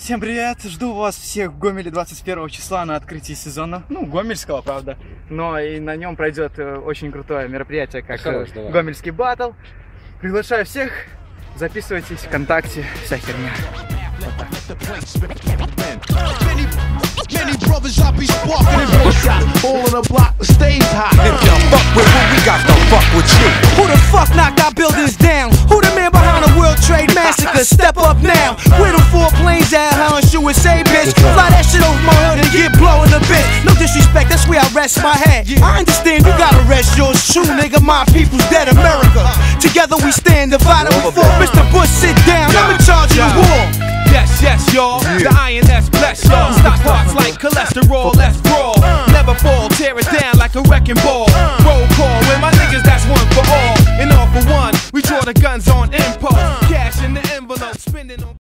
Всем привет! Жду вас всех в Гомеле 21 числа на открытии сезона. Ну, гомельского, правда. Но и на нем пройдет очень крутое мероприятие, как Гомельский батл. Приглашаю всех. Записывайтесь ВКонтакте, вся херня. Вот так. Many brothers I be sparking and one shot. All in the block, the stage hot. If you fuck with what we got, don't fuck with you. Who the fuck knocked our buildings down? Who the man behind the World Trade Massacre? Step up now. Where the 4 planes at, huh? USA, bitch. Fly that shit over my hood and get blown in the bitch. No disrespect, that's where I rest my head. I understand you gotta rest yours too, nigga. My people's dead, America. Together we stand, divided we fall. Mr. Bush, sit down. I'm in charge of the war. Yes, yes, y'all. The iron that's blessed, y'all. Stock parts like cholesterol, let's brawl. Never fall, tear it down like a wrecking ball. Roll call, with my niggas, that's one for all. And all for one, we draw the guns on impulse. Cash in the envelope, spending on